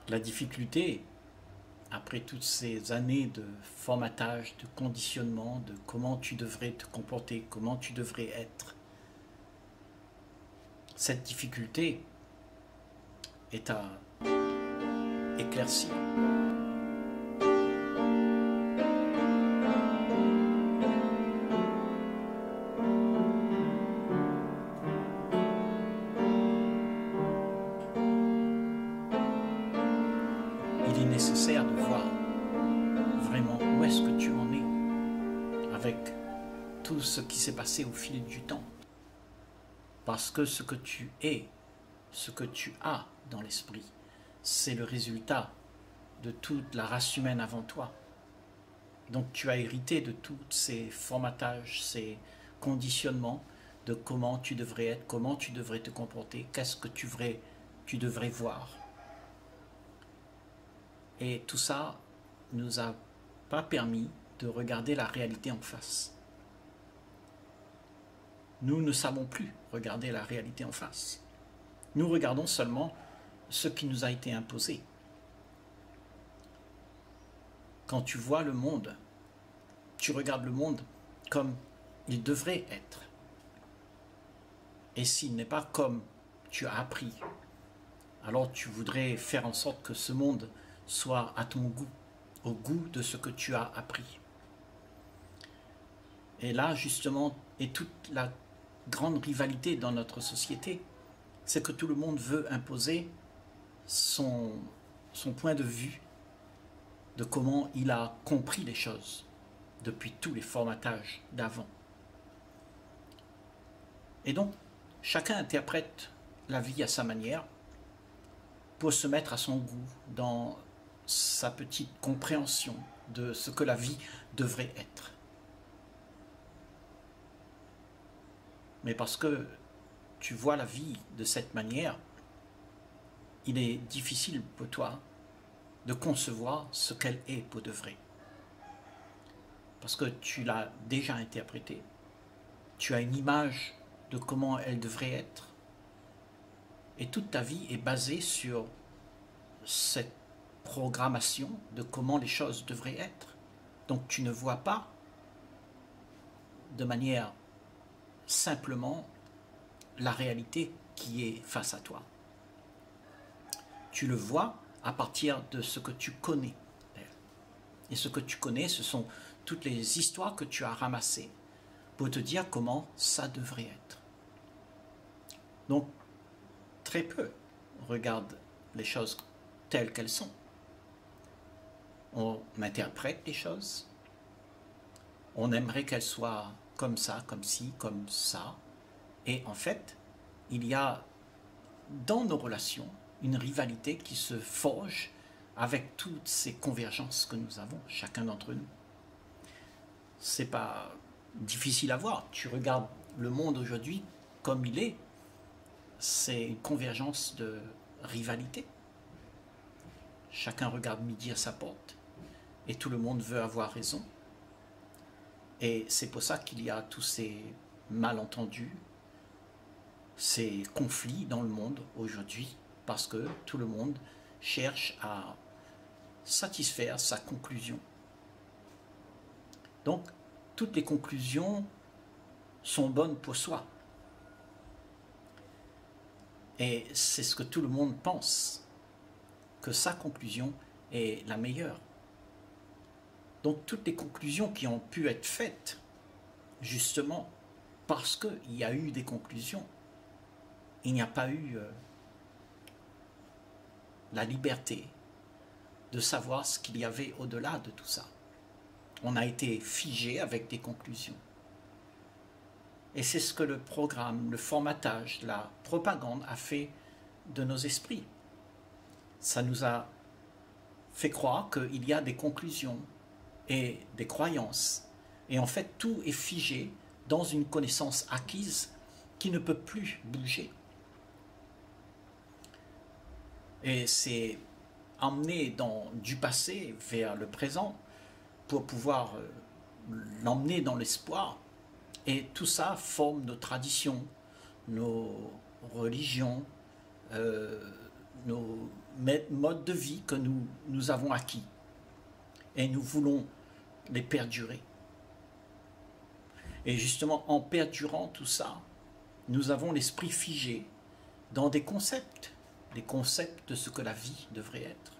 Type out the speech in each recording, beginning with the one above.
La difficulté, après toutes ces années de formatage, de conditionnement, de comment tu devrais te comporter, comment tu devrais être, cette difficulté est à éclaircir. Il est nécessaire de voir vraiment où est-ce que tu en es avec tout ce qui s'est passé au fil du temps. Parce que ce que tu es, ce que tu as dans l'esprit, c'est le résultat de toute la race humaine avant toi. Donc tu as hérité de tous ces formatages, ces conditionnements de comment tu devrais être, comment tu devrais te comporter, qu'est-ce que tu devrais voir. Et tout ça ne nous a pas permis de regarder la réalité en face. Nous ne savons plus regarder la réalité en face. Nous regardons seulement ce qui nous a été imposé. Quand tu vois le monde, tu regardes le monde comme il devrait être. Et s'il n'est pas comme tu as appris, alors tu voudrais faire en sorte que ce monde soit à ton goût, au goût de ce que tu as appris. Et là, justement, est toute la grande rivalité dans notre société, c'est que tout le monde veut imposer son point de vue de comment il a compris les choses depuis tous les formatages d'avant. Et donc, chacun interprète la vie à sa manière pour se mettre à son goût dans sa petite compréhension de ce que la vie devrait être. Mais parce que tu vois la vie de cette manière, il est difficile pour toi de concevoir ce qu'elle est pour de vrai. Parce que tu l'as déjà interprétée. Tu as une image de comment elle devrait être. Et toute ta vie est basée sur cette programmation de comment les choses devraient être. Donc tu ne vois pas de manière simplement la réalité qui est face à toi. Tu le vois à partir de ce que tu connais d'elle. Et ce que tu connais, ce sont toutes les histoires que tu as ramassées pour te dire comment ça devrait être. Donc, très peu regardent les choses telles qu'elles sont. On interprète les choses, on aimerait qu'elles soient comme ça, comme ci, comme ça. Et en fait, il y a dans nos relations une rivalité qui se forge avec toutes ces convergences que nous avons, chacun d'entre nous. C'est pas difficile à voir. Tu regardes le monde aujourd'hui comme il est, c'est une convergence de rivalité. Chacun regarde midi à sa porte et tout le monde veut avoir raison. Et c'est pour ça qu'il y a tous ces malentendus, ces conflits dans le monde aujourd'hui, parce que tout le monde cherche à satisfaire sa conclusion. Donc, toutes les conclusions sont bonnes pour soi. Et c'est ce que tout le monde pense, que sa conclusion est la meilleure. Donc, toutes les conclusions qui ont pu être faites, justement, parce qu'il y a eu des conclusions, il n'y a pas eu la liberté de savoir ce qu'il y avait au-delà de tout ça. On a été figé avec des conclusions. Et c'est ce que le programme, le formatage, la propagande a fait de nos esprits. Ça nous a fait croire qu'il y a des conclusions et des croyances. Et en fait, tout est figé dans une connaissance acquise qui ne peut plus bouger. Et c'est emmené du passé vers le présent pour pouvoir l'emmener dans l'espoir. Et tout ça forme nos traditions, nos religions, nos modes de vie que nous avons acquis. Et nous voulons les perdurer. Et justement, en perdurant tout ça, nous avons l'esprit figé dans des concepts de ce que la vie devrait être.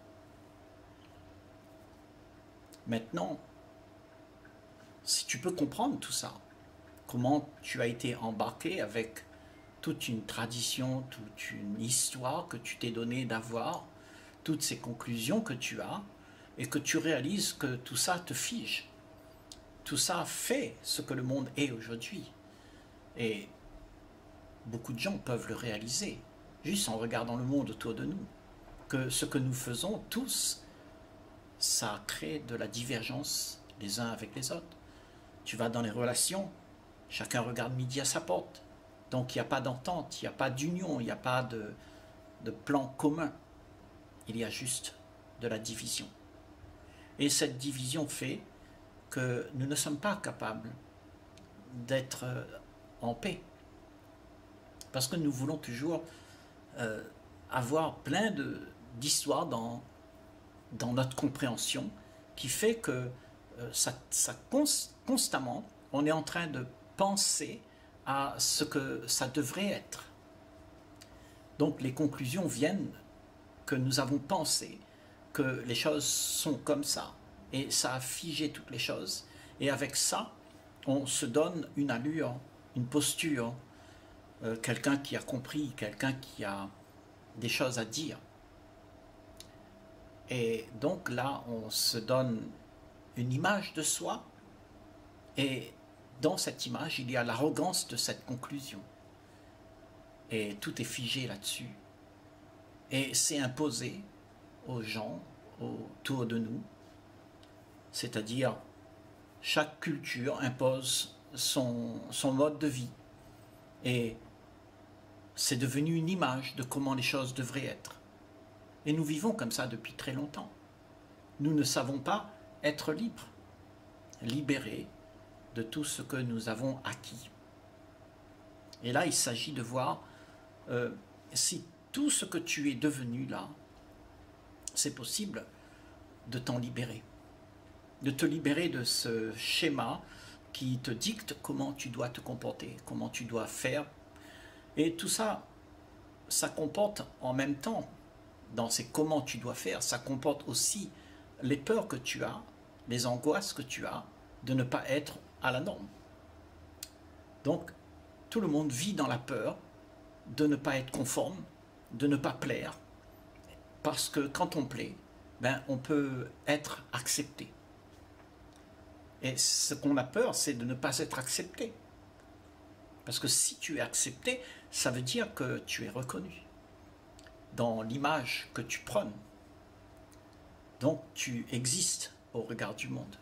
Maintenant, si tu peux comprendre tout ça, comment tu as été embarqué avec toute une tradition, toute une histoire que tu t'es donné d'avoir, toutes ces conclusions que tu as, et que tu réalises que tout ça te fige. Tout ça fait ce que le monde est aujourd'hui. Et beaucoup de gens peuvent le réaliser, juste en regardant le monde autour de nous, que ce que nous faisons tous, ça crée de la divergence les uns avec les autres. Tu vas dans les relations, chacun regarde midi à sa porte. Donc il n'y a pas d'entente, il n'y a pas d'union, il n'y a pas de plan commun. Il y a juste de la division. Et cette division fait que nous ne sommes pas capables d'être en paix. Parce que nous voulons toujours avoir plein d'histoires dans notre compréhension qui fait que constamment, on est en train de penser à ce que ça devrait être. Donc les conclusions viennent que nous avons pensé que les choses sont comme ça, et ça a figé toutes les choses, et avec ça, on se donne une allure, une posture, quelqu'un qui a compris, quelqu'un qui a des choses à dire. Et donc là, on se donne une image de soi, et dans cette image, il y a l'arrogance de cette conclusion. Et tout est figé là-dessus. Et c'est imposé aux gens autour de nous, c'est-à-dire chaque culture impose son mode de vie. Et c'est devenu une image de comment les choses devraient être. Et nous vivons comme ça depuis très longtemps. Nous ne savons pas être libres, libérés de tout ce que nous avons acquis. Et là, il s'agit de voir si tout ce que tu es devenu là, c'est possible de t'en libérer. De te libérer de ce schéma qui te dicte comment tu dois te comporter, comment tu dois faire. Et tout ça, ça comporte en même temps, dans ces comment tu dois faire, ça comporte aussi les peurs que tu as, les angoisses que tu as de ne pas être à la norme. Donc, tout le monde vit dans la peur de ne pas être conforme, de ne pas plaire, parce que quand on plaît, on peut être accepté. Et ce qu'on a peur, c'est de ne pas être accepté. Parce que si tu es accepté, ça veut dire que tu es reconnu dans l'image que tu prônes. Donc tu existes au regard du monde.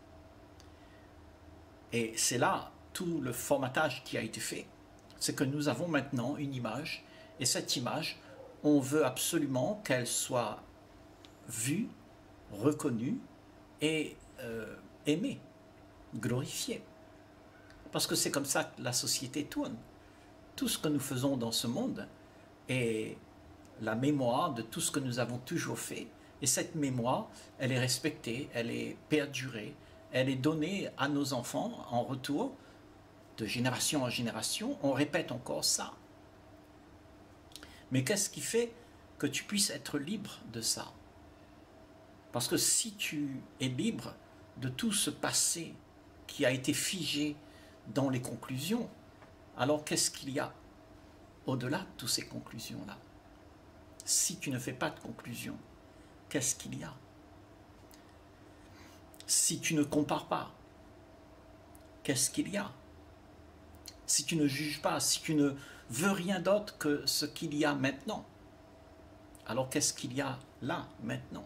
Et c'est là tout le formatage qui a été fait. C'est que nous avons maintenant une image, et cette image, on veut absolument qu'elle soit vue, reconnue et aimée, glorifiée. Parce que c'est comme ça que la société tourne. Tout ce que nous faisons dans ce monde est la mémoire de tout ce que nous avons toujours fait. Et cette mémoire, elle est respectée, elle est perdurée, elle est donnée à nos enfants en retour, de génération en génération. On répète encore ça. Mais qu'est-ce qui fait que tu puisses être libre de ça? Parce que si tu es libre de tout ce passé qui a été figé dans les conclusions, alors qu'est-ce qu'il y a au-delà de toutes ces conclusions-là? Si tu ne fais pas de conclusion, qu'est-ce qu'il y a? Si tu ne compares pas, qu'est-ce qu'il y a? Si tu ne juges pas, si tu ne veux rien d'autre que ce qu'il y a maintenant, alors qu'est-ce qu'il y a là, maintenant?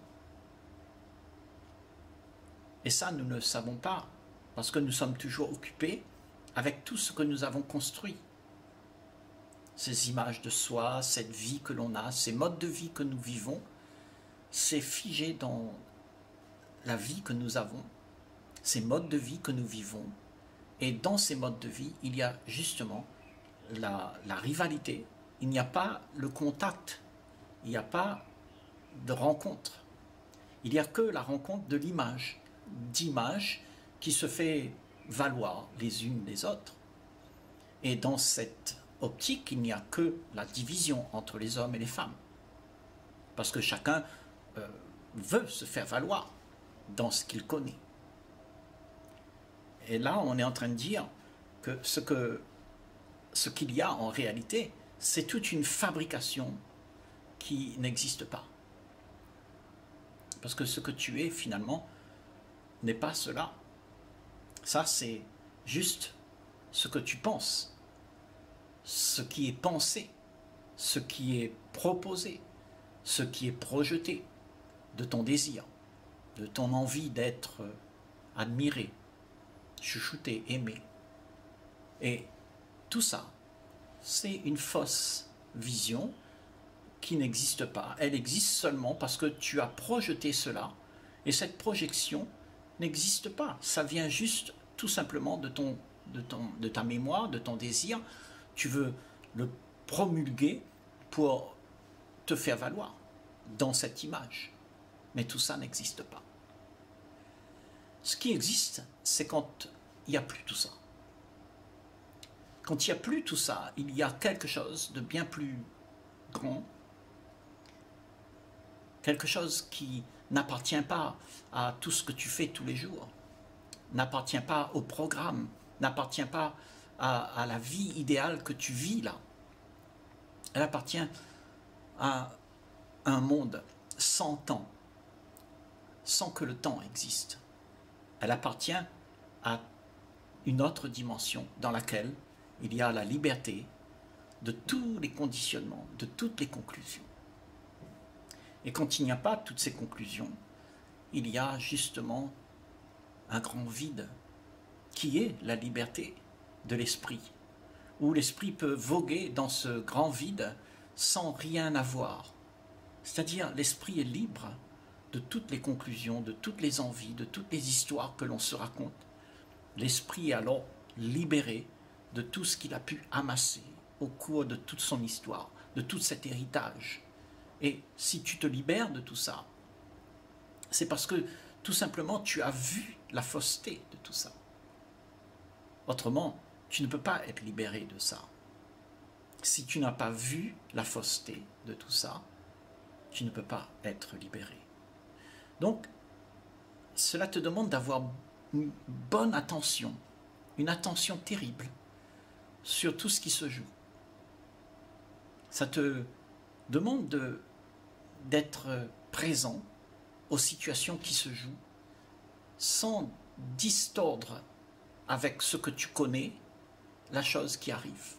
Et ça, nous ne le savons pas, parce que nous sommes toujours occupés avec tout ce que nous avons construit. Ces images de soi, cette vie que l'on a, ces modes de vie que nous vivons, c'est figé dans la vie que nous avons, ces modes de vie que nous vivons. Et dans ces modes de vie, il y a justement la rivalité, il n'y a pas le contact il n'y a pas de rencontre. Il n'y a que la rencontre de l'image, d'images qui se fait valoir les unes des autres. Et dans cette optique, il n'y a que la division entre les hommes et les femmes. Parce que chacun veut se faire valoir dans ce qu'il connaît. Et là, on est en train de dire que ce qu'il y a en réalité, c'est toute une fabrication qui n'existe pas. Parce que ce que tu es, finalement, n'est pas cela. Ça, c'est juste ce que tu penses, ce qui est pensé, ce qui est proposé, ce qui est projeté de ton désir, de ton envie d'être admiré, chouchouté, aimé. Et tout ça, c'est une fausse vision qui n'existe pas. Elle existe seulement parce que tu as projeté cela, et cette projection n'existe pas. Ça vient juste tout simplement de ta mémoire, de ton désir. Tu veux le promulguer pour te faire valoir dans cette image. Mais tout ça n'existe pas. Ce qui existe, c'est quand il n'y a plus tout ça. Quand il n'y a plus tout ça, il y a quelque chose de bien plus grand, quelque chose qui n'appartient pas à tout ce que tu fais tous les jours, n'appartient pas au programme, n'appartient pas à la vie idéale que tu vis là. Elle appartient à un monde sans temps, sans que le temps existe. Elle appartient à une autre dimension dans laquelle il y a la liberté de tous les conditionnements, de toutes les conclusions. Et quand il n'y a pas toutes ces conclusions, il y a justement un grand vide qui est la liberté de l'esprit, où l'esprit peut voguer dans ce grand vide sans rien avoir. C'est-à-dire l'esprit est libre de toutes les conclusions, de toutes les envies, de toutes les histoires que l'on se raconte. L'esprit est alors libéré de tout ce qu'il a pu amasser au cours de toute son histoire, de tout cet héritage. Et si tu te libères de tout ça, c'est parce que tout simplement tu as vu la fausseté de tout ça. Autrement, tu ne peux pas être libéré de ça. Si tu n'as pas vu la fausseté de tout ça, tu ne peux pas être libéré. Donc, cela te demande d'avoir une bonne attention, une attention terrible sur tout ce qui se joue. Ça te demande d'être présent aux situations qui se jouent sans distordre avec ce que tu connais la chose qui arrive.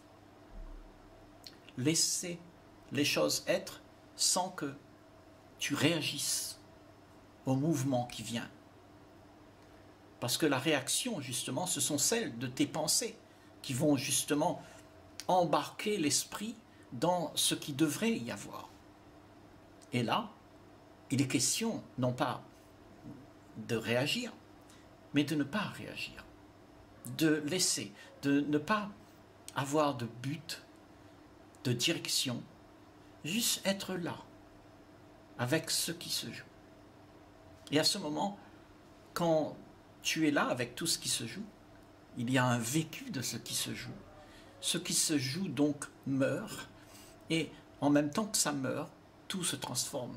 Laisser les choses être sans que tu réagisses au mouvement qui vient. Parce que la réaction, justement, ce sont celles de tes pensées qui vont justement embarquer l'esprit dans ce qui devrait y avoir. Et là, il est question, non pas de réagir, mais de ne pas réagir, de laisser, de ne pas avoir de but, de direction, juste être là, avec ce qui se joue. Et à ce moment, quand tu es là avec tout ce qui se joue, il y a un vécu de ce qui se joue. Ce qui se joue donc meurt, et en même temps que ça meurt, tout se transforme.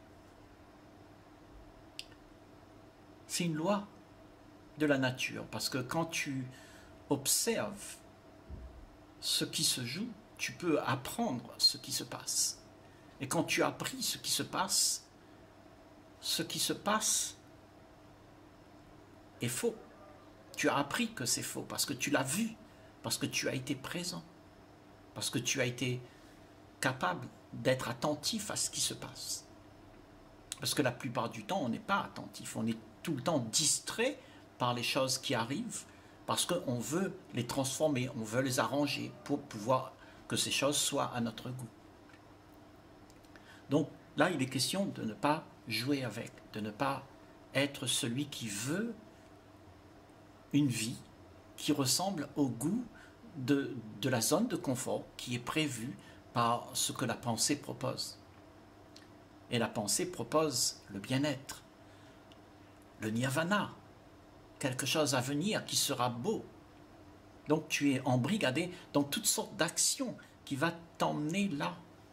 C'est une loi de la nature, parce que quand tu observes ce qui se joue, tu peux apprendre ce qui se passe. Et quand tu as appris ce qui se passe est faux. Tu as appris que c'est faux, parce que tu l'as vu, parce que tu as été présent, parce que tu as été capable d'être attentif à ce qui se passe. Parce que la plupart du temps, on n'est pas attentif, on est tout le temps distrait par les choses qui arrivent, parce qu'on veut les transformer, on veut les arranger pour pouvoir que ces choses soient à notre goût. Donc là, il est question de ne pas jouer avec, de ne pas être celui qui veut une vie qui ressemble au goût de la zone de confort qui est prévue par ce que la pensée propose. Et la pensée propose le bien-être, le nirvana, quelque chose à venir qui sera beau. Donc tu es embrigadé dans toutes sortes d'actions qui va t'emmener là.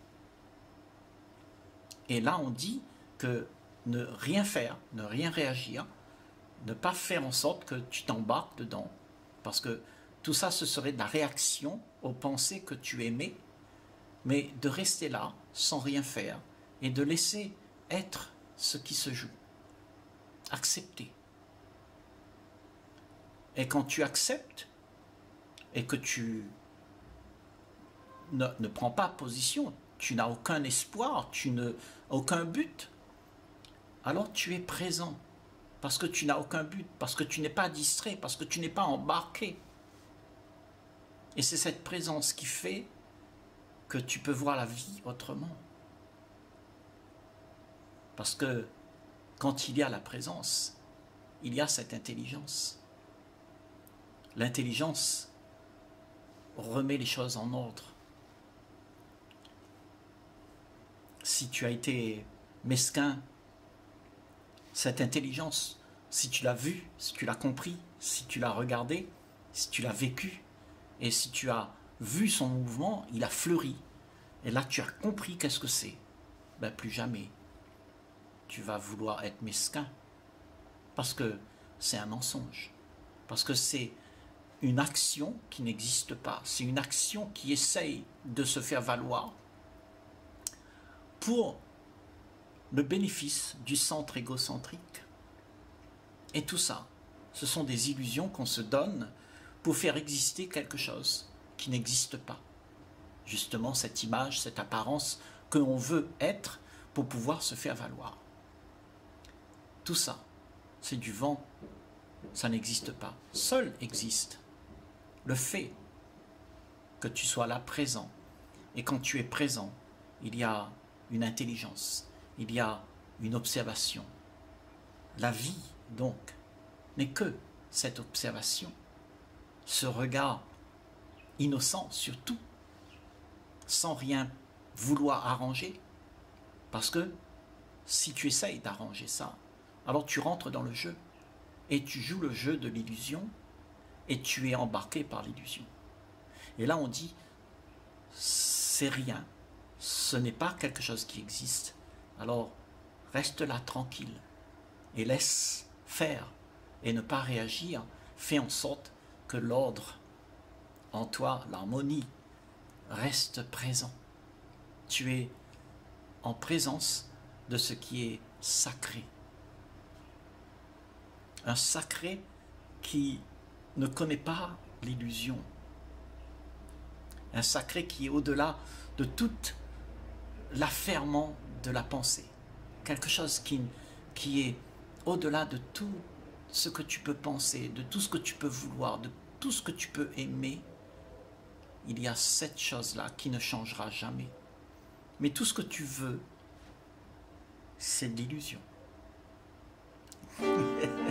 Et là on dit que ne rien faire, ne rien réagir, ne pas faire en sorte que tu t'embarques dedans, parce que tout ça ce serait de la réaction aux pensées que tu aimais, mais de rester là sans rien faire et de laisser être ce qui se joue. Accepter. Et quand tu acceptes et que tu ne prends pas position, tu n'as aucun espoir, tu n'as aucun but, alors tu es présent. Parce que tu n'as aucun but, parce que tu n'es pas distrait, parce que tu n'es pas embarqué. Et c'est cette présence qui fait que tu peux voir la vie autrement. Parce que quand il y a la présence, il y a cette intelligence. L'intelligence remet les choses en ordre. Si tu as été mesquin, cette intelligence, si tu l'as vue, si tu l'as compris, si tu l'as regardé, si tu l'as vécu, et si tu as vu son mouvement, il a fleuri. Et là, tu as compris qu'est-ce que c'est. Ben, plus jamais tu vas vouloir être mesquin. Parce que c'est un mensonge. Parce que c'est une action qui n'existe pas. C'est une action qui essaye de se faire valoir pour le bénéfice du centre égocentrique. Et tout ça, ce sont des illusions qu'on se donne pour faire exister quelque chose qui n'existe pas. Justement, cette image, cette apparence que l'on veut être pour pouvoir se faire valoir. Tout ça, c'est du vent, ça n'existe pas. Seul existe le fait que tu sois là présent. Et quand tu es présent, il y a une intelligence, il y a une observation. La vie, donc, n'est que cette observation, ce regard innocent surtout, sans rien vouloir arranger, parce que si tu essayes d'arranger ça, alors tu rentres dans le jeu, et tu joues le jeu de l'illusion, et tu es embarqué par l'illusion. Et là on dit, c'est rien, ce n'est pas quelque chose qui existe, alors reste là tranquille, et laisse faire, et ne pas réagir, fais en sorte que l'ordre en toi, l'harmonie, reste présent. Tu es en présence de ce qui est sacré. Un sacré qui ne connaît pas l'illusion. Un sacré qui est au-delà de tout l'affairement de la pensée. Quelque chose qui est au-delà de tout ce que tu peux penser, de tout ce que tu peux vouloir, de tout ce que tu peux aimer. Il y a cette chose-là qui ne changera jamais. Mais tout ce que tu veux, c'est de l'illusion.